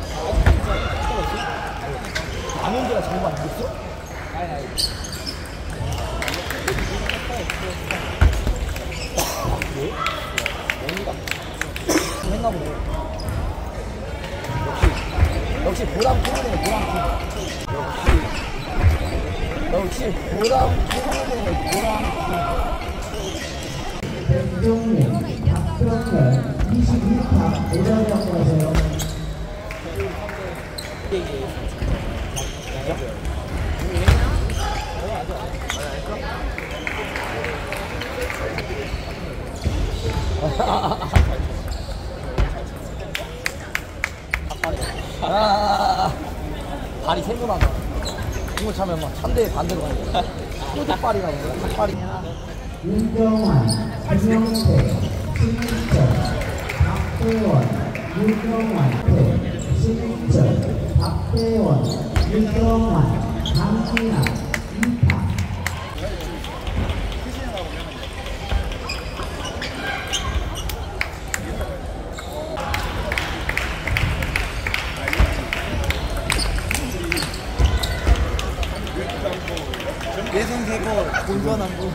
남원대가 정보 안 줬어? 아니. 왜? 뭔가 했나 보네. 역시 보람 피부네, 보람 피부. 역시 보람 피부네, 보람 피부. 백종민, 박병렬 22타 오자리하고 하세요. 발이 생각나다. 이거 차면 막 찬대에 반대로 가는 거야. 닭발이라고 그래, 닭발이. 윤정환, 김영태, 신인철, 박대원, 윤정환, 신인철, 박대원, 윤정환, 강진아, 이타. 예선 세고 공전하고.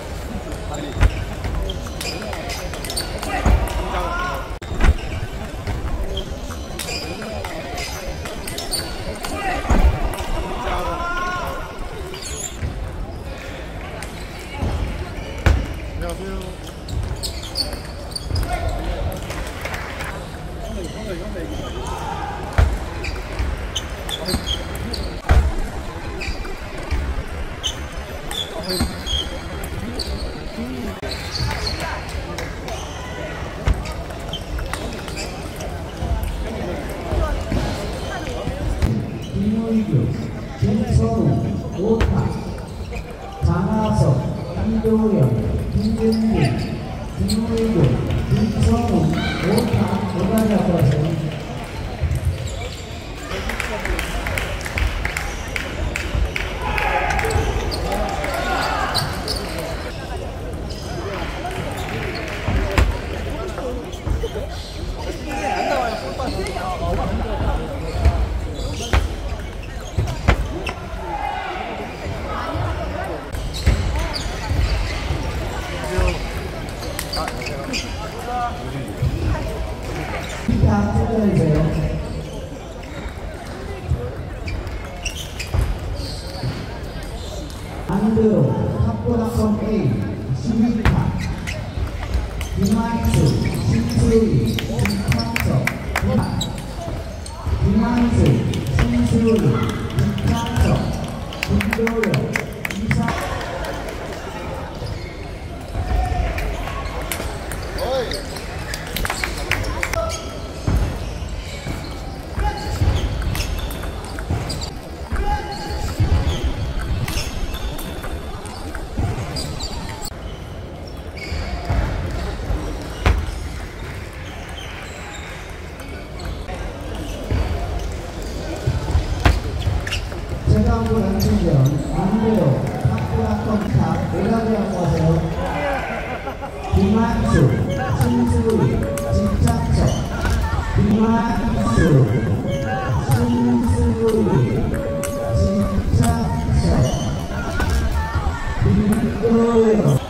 김의규, 김선우, 오타, 장하석, 김도령, 김준빈, 김의규, 김선우, 오타 오자리하고 하세요. 이타 투자해주세요. 안드로, 탁구학원 A, 12타. 김한수, 신수리, 김창석, 김한수, 신수리, 김창석, 김도령, 이사. 최강구 연승전 안대로 탁구학원 탑 오자리하고 하세요. 김한수, 신수리, 김창석, 김한수, 신수리, 김창석, 김도령.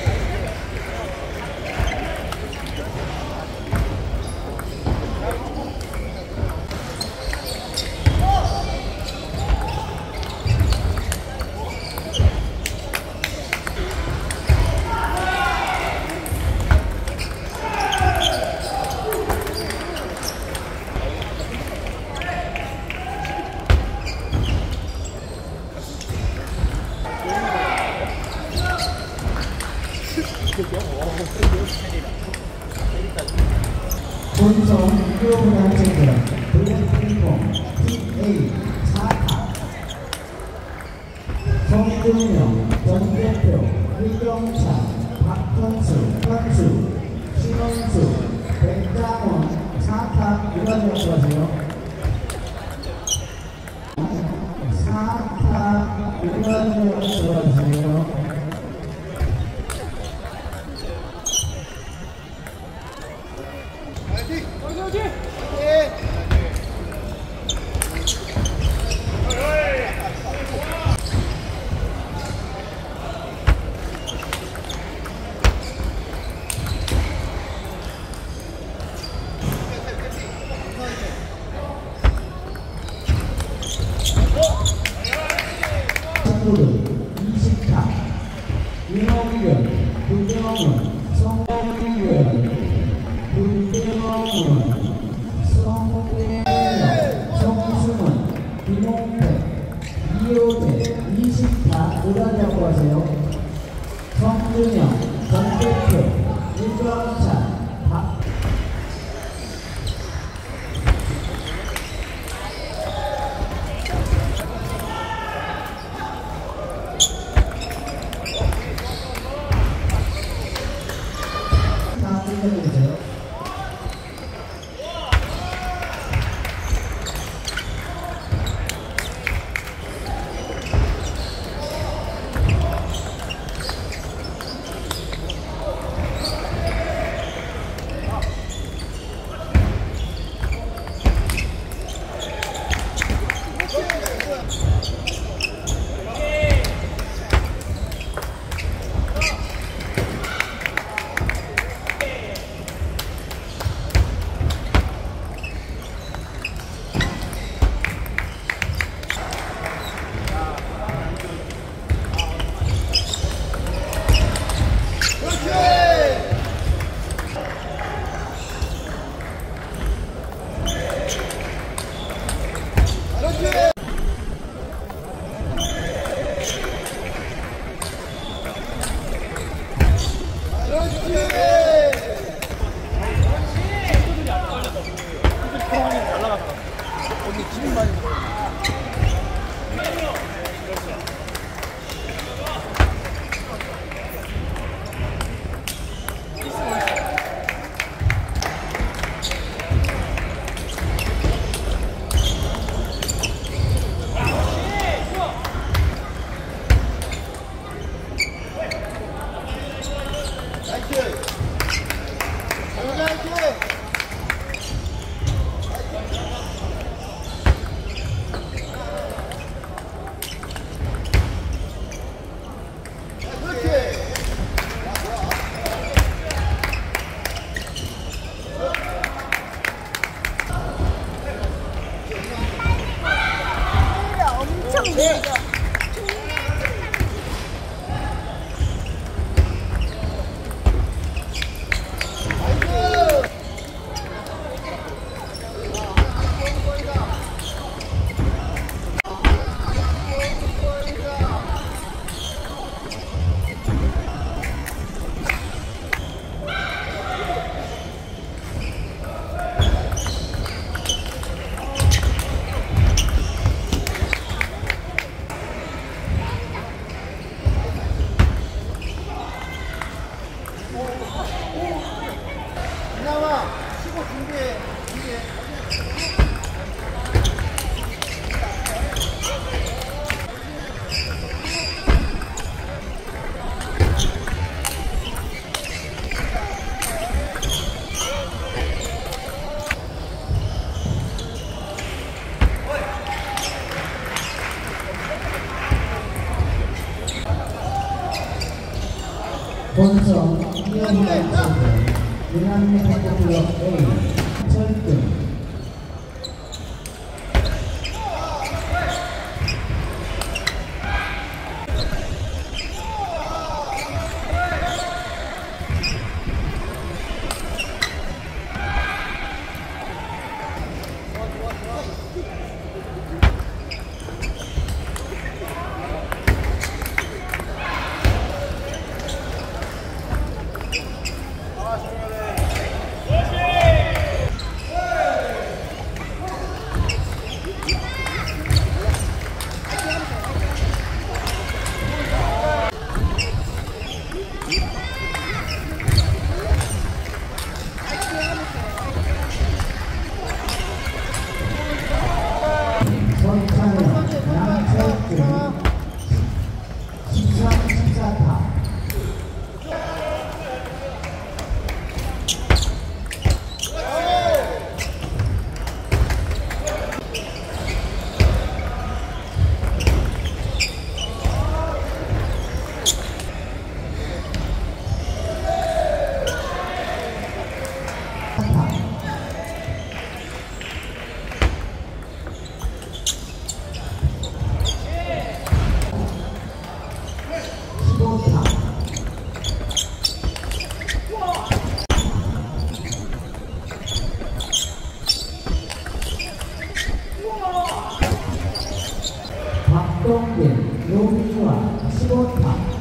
본성 유효부양체전 블랙핑퐁 팀A 4타. 성준영, 정대표, 이경찬, 박현수, 현수, 신원수, 백장원 4타 유가지하고 하세요. 4타 유가지하고 들어가주세요. 친구들 20타 윤홍균, 구경은, 성공균, 구경은, 성승은, 김홍택, 이호택 20타 누가 잡고 하세요? 성준영, 정대표, 유정찬, 박 해주세요. 본성 이영희 선수, 유난미 탁구클럽 A, 철등 박동길, 노미화, 15타